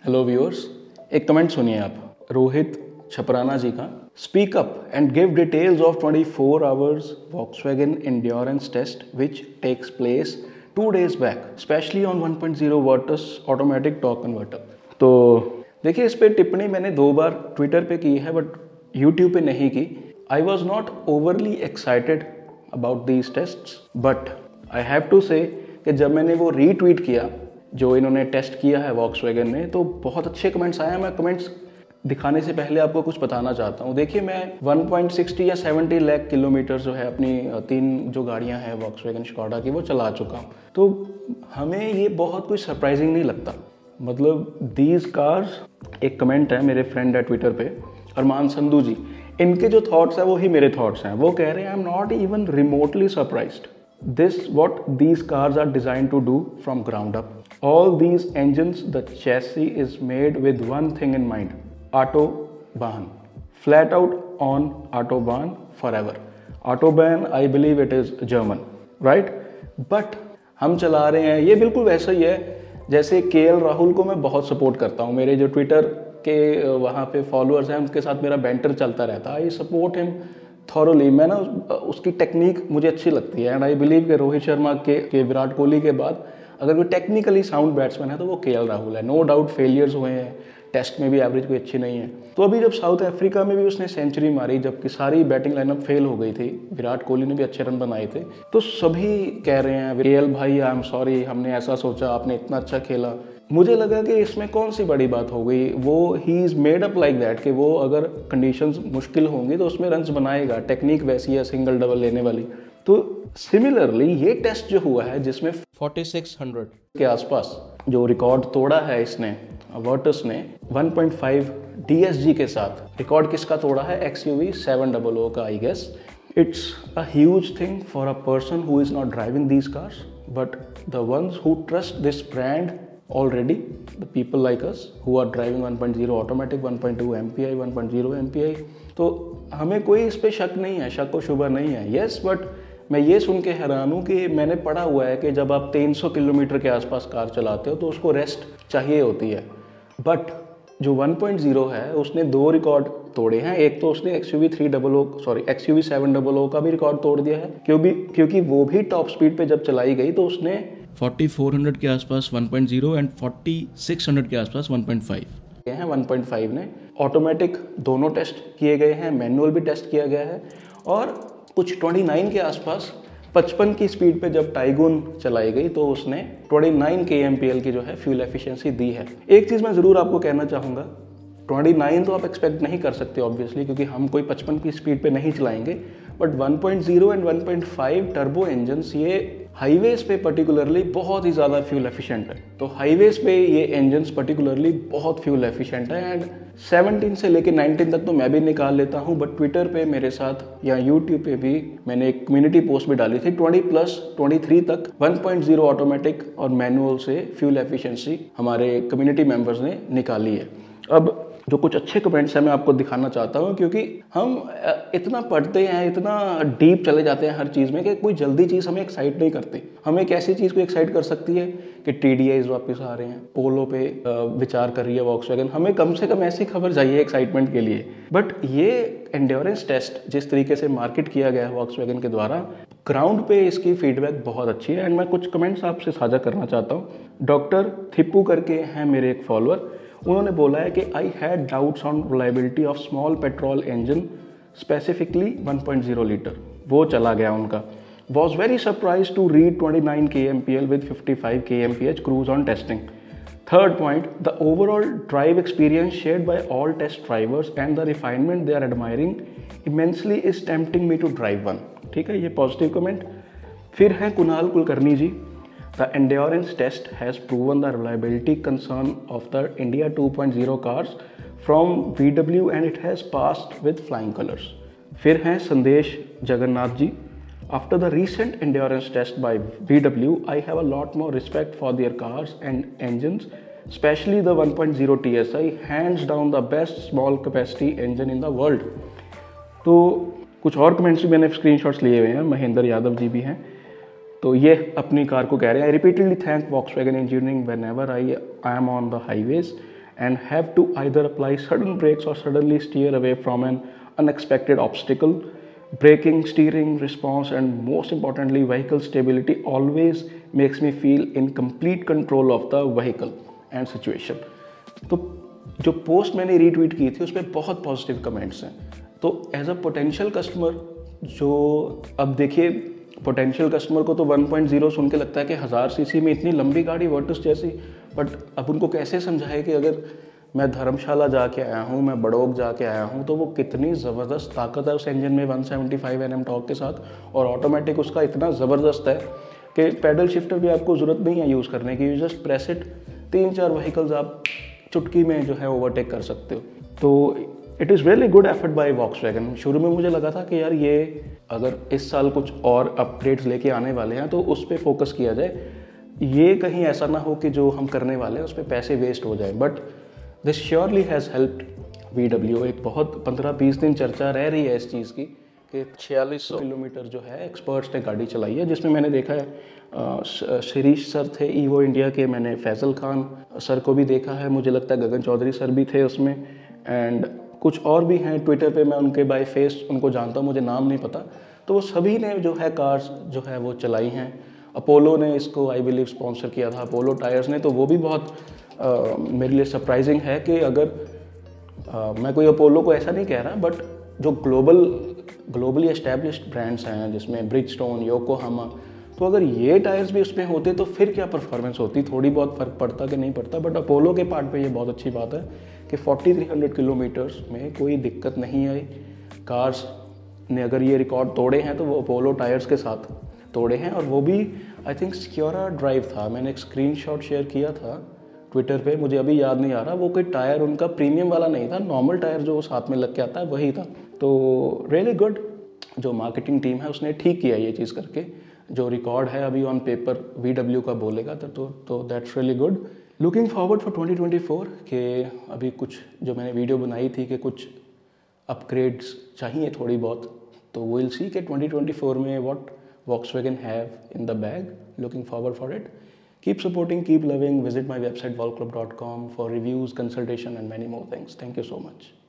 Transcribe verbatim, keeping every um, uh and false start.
Hello viewers, एक comment सुनिए आप रोहित छपराना जी का। Speak up and give details of twenty four hours Volkswagen endurance test which takes place two days back specially on one point zero what's automatic torque converter. तो देखिए, इस पर टिप्पणी मैंने दो बार ट्विटर पे की है बट यूट्यूब पे नहीं की। I was not overly excited about these tests but I have to say कि जब मैंने वो रीट्वीट किया जो इन्होंने टेस्ट किया है वॉक्सवैगन ने, तो बहुत अच्छे कमेंट्स आए हैं। मैं कमेंट्स दिखाने से पहले आपको कुछ बताना चाहता हूँ। देखिए, मैं वन पॉइंट सिक्स ज़ीरो या सेवेंटी लाख किलोमीटर जो है अपनी तीन जो गाड़ियाँ हैं वॉक्सवैगन स्कोडा की वो चला चुका हूँ। तो हमें ये बहुत कुछ सरप्राइजिंग नहीं लगता। मतलब दीज कार्स, एक कमेंट है मेरे फ्रेंड है ट्विटर पे अरमान संधू जी, इनके जो थॉट्स हैं वो ही मेरे थॉट्स हैं। वो कह रहे हैं I am not even remotely surprised this what these cars are designed to do from ground up. All these engines, the chassis is made with one thing in mind: autobahn, flat out on autobahn forever. Autobahn, I believe it is German, right? But हम चला रहे हैं, ये बिल्कुल वैसा ही है जैसे के एल राहुल को मैं बहुत सपोर्ट करता हूँ। मेरे जो ट्विटर के वहाँ पे फॉलोअर्स हैं उनके साथ मेरा बैंटर चलता रहता है। I support him thoroughly. मैं ना उसकी टेक्निक मुझे अच्छी लगती है एंड आई बिलीव कि रोहित शर्मा के, के विराट कोहली के बाद अगर कोई टेक्निकली साउंड बैट्समैन है तो वो के एल राहुल है। नो डाउट फेलियर्स हुए हैं, टेस्ट में भी एवरेज कोई अच्छी नहीं है। तो अभी जब साउथ अफ्रीका में भी उसने सेंचुरी मारी जबकि सारी बैटिंग लाइनअप फेल हो गई थी, विराट कोहली ने भी अच्छे रन बनाए थे, तो सभी कह रहे हैं के एल भाई आई एम सॉरी, हमने ऐसा सोचा, आपने इतना अच्छा खेला। मुझे लगा कि इसमें कौन सी बड़ी बात हो गई। वो he is made up like that कि वो अगर कंडीशंस मुश्किल होंगी तो उसमें रन्स बनाएगा। टेक्निक वैसी है सिंगल डबल लेने वाली। तो सिमिलरली ये टेस्ट जो हुआ है जिसमें फोर्टी सिक्स हंड्रेड के आसपास जो रिकॉर्ड तोड़ा है इसने वर्टस ने one point five D S G के साथ, रिकॉर्ड किसका तोड़ा है? X U V seven double O का। I guess it's a huge thing for a person who is not driving these cars but the ones who trust this brand already, the people like us who are driving one point zero automatic, one point two M P I, one point zero M P I, तो हमें कोई इस पे शक नहीं है, शक व शुबा नहीं है। यस, बट मैं ये सुन के हैरान हूँ कि मैंने पढ़ा हुआ है कि जब आप तीन सौ किलोमीटर के आसपास कार चलाते हो तो उसको रेस्ट चाहिए होती है। बट जो वन पॉइंट ज़ीरो है उसने दो रिकॉर्ड तोड़े हैं। एक तो उसने X U V three double O sorry X U V seven double O का भी रिकॉर्ड तोड़ दिया है, क्योंकि क्योंकि वो भी टॉप स्पीड पे जब चलाई गई तो उसने फोर्टी फोर हंड्रेड के आसपास one point zero and forty six hundred के आसपास वन पॉइंट फाइव हैं। वन पॉइंट फाइव ने ऑटोमेटिक दोनों टेस्ट किए गए हैं, मैनुअल भी टेस्ट किया गया है, और कुछ उनतीस के आसपास पचपन की स्पीड पे जब टाइगून चलाई गई तो उसने उनतीस के एम पी एल की जो है फ्यूल एफिशिएंसी दी है। एक चीज़ मैं ज़रूर आपको कहना चाहूँगा, उनतीस तो आप एक्सपेक्ट नहीं कर सकते ऑब्वियसली क्योंकि हम कोई पचपन की स्पीड पे नहीं चलाएंगे, but one point zero and one point five turbo engines ये हाईवेज पे पर्टिकुलरली बहुत ही ज़्यादा फ्यूल एफिशिएंट है। तो हाईवेज पे ये इंजन्स पर्टिकुलरली बहुत फ्यूल एफिशिएंट है एंड सेवनटीन से लेकर नाइनटीन तक तो मैं भी निकाल लेता हूँ, बट ट्विटर पे मेरे साथ या यूट्यूब पे भी मैंने एक कम्युनिटी पोस्ट भी डाली थी, ट्वेंटी प्लस ट्वेंटी थ्री तक वन पॉइंट ज़ीरो ऑटोमेटिक और मैनुअल से फ्यूल एफिशिएंसी हमारे कम्युनिटी मेंबर्स ने निकाली है। अब जो कुछ अच्छे कमेंट्स हैं मैं आपको दिखाना चाहता हूँ, क्योंकि हम इतना पढ़ते हैं, इतना डीप चले जाते हैं हर चीज़ में कि कोई जल्दी चीज़ हमें एक्साइट नहीं करती। हमें एक ऐसी चीज़ को एक्साइट कर सकती है कि टी डी आईज़ वापस आ रहे हैं, पोलो पे विचार कर रही है वॉक्सवैगन, हमें कम से कम ऐसी खबर चाहिए एक्साइटमेंट के लिए। बट ये एंड्योरेंस टेस्ट जिस तरीके से मार्केट किया गया है वॉक्सवैगन के द्वारा, ग्राउंड पे इसकी फीडबैक बहुत अच्छी है एंड मैं कुछ कमेंट्स आपसे साझा करना चाहता हूँ। डॉक्टर थिप्पू करके हैं मेरे एक फॉलोअर, उन्होंने बोला है कि I had doubts on reliability of small petrol engine specifically one point zero litre, वो चला गया उनका। Was very surprise to read twenty nine K M P L with fifty five K M P H cruise on testing. Third point, the overall drive experience shared by all test drivers and the refinement they are admiring immensely is tempting me to drive one. ठीक है, ये positive comment. फिर है Kunal Kulkarni ji, the endurance test has proven the reliability concern of the India two point zero cars from V W and it has passed with flying colors. फिर हैं Sandesh Jagannath ji, after the recent endurance test by V W, I have a lot more respect for their cars and engines, especially the one point zero T S I, hands down the best small capacity engine in the world. तो कुछ और comments भी मैंने screenshots लिए हुए हैं, महेंद्र यादव जी भी हैं, तो ये अपनी कार को कह रहे हैं, I repeatedly thank Volkswagen engineering whenever I I am on the highways and have to either apply sudden brakes or suddenly steer away from an unexpected obstacle. Braking, steering, response, and most importantly, vehicle stability always makes me feel in complete control of the vehicle and situation. तो जो post मैंने retweet की थी उस पर बहुत positive comments हैं. तो एज अ पोटेंशियल कस्टमर, जो अब देखिए पोटेंशियल कस्टमर को तो वन पॉइंट ज़ीरो सुन के लगता है कि हज़ार सीसी में इतनी लंबी गाड़ी वर्टस जैसी, बट अब उनको कैसे समझाए कि अगर मैं धर्मशाला जाके आया हूँ, मैं बड़ौग जाके आया हूँ, तो वो कितनी ज़बरदस्त ताकत है उस इंजन में one seventy five N M torque के साथ, और ऑटोमेटिक उसका इतना ज़बरदस्त है कि पैडल शिफ्टर भी आपको ज़रूरत नहीं है यूज़ करने की. यू जस्ट प्रेस इट, तीन चार व्हीकल्स आप चुटकी में जो है ओवरटेक कर सकते हो. तो it is really good effort by Volkswagen. शुरू में मुझे लगा था कि यार ये अगर इस साल कुछ और अपग्रेड्स लेके आने वाले हैं तो उस पर फोकस किया जाए, ये कहीं ऐसा ना हो कि जो हम करने वाले हैं उस पर पैसे वेस्ट हो जाए. But this surely has helped V W. एक बहुत पंद्रह बीस दिन चर्चा रह रही है इस चीज़ की कि छियालीस सौ किलोमीटर जो है एक्सपर्ट्स ने गाड़ी चलाई है, जिसमें मैंने देखा है शिरीष सर थे ईवो इंडिया के, मैंने फैज़ल खान सर को भी देखा है, मुझे लगता है गगन चौधरी सर भी थे उसमें, एंड कुछ और भी हैं ट्विटर पे, मैं उनके बाय फेस उनको जानता हूँ, मुझे नाम नहीं पता. तो वो सभी ने जो है कार्स जो है वो चलाई हैं. अपोलो ने इसको आई बिलीव स्पॉन्सर किया था, अपोलो टायर्स ने. तो वो भी बहुत आ, मेरे लिए सरप्राइजिंग है कि अगर आ, मैं कोई अपोलो को ऐसा नहीं कह रहा, बट जो ग्लोबल ग्लोबली एस्टैब्लिश्ड ब्रांड्स हैं जिसमें ब्रिजस्टोन, योकोहामा, तो अगर ये टायर्स भी उसमें होते तो फिर क्या परफॉर्मेंस होती, थोड़ी बहुत फ़र्क पड़ता कि नहीं पड़ता. बट अपोलो के पार्ट पे ये बहुत अच्छी बात है कि फोर्टी थ्री हंड्रेड किलोमीटर्स में कोई दिक्कत नहीं आई. कार्स ने अगर ये रिकॉर्ड तोड़े हैं तो वो अपोलो टायर्स के साथ तोड़े हैं, और वो भी आई थिंक सिक्योरा ड्राइव था. मैंने एक स्क्रीनशॉट शेयर किया था ट्विटर पे, मुझे अभी याद नहीं आ रहा. वो कोई टायर उनका प्रीमियम वाला नहीं था, नॉर्मल टायर जो साथ में लग के आता है वही था. तो रियली गुड, जो मार्केटिंग टीम है उसने ठीक किया ये चीज़ करके. जो रिकॉर्ड है अभी ऑन पेपर वी डब्ल्यू का बोलेगा तो तो that's really good. Looking forward for twenty twenty four के अभी कुछ जो मैंने वीडियो बनाई थी कि कुछ अपग्रेड्स चाहिए थोड़ी बहुत, तो विल सी के ट्वेंटी ट्वेंटी फोर में what Volkswagen have in the bag. Looking forward for it. Keep supporting, keep loving. Visit my website volclub dot com for reviews, consultation and many more things. Thank you so much.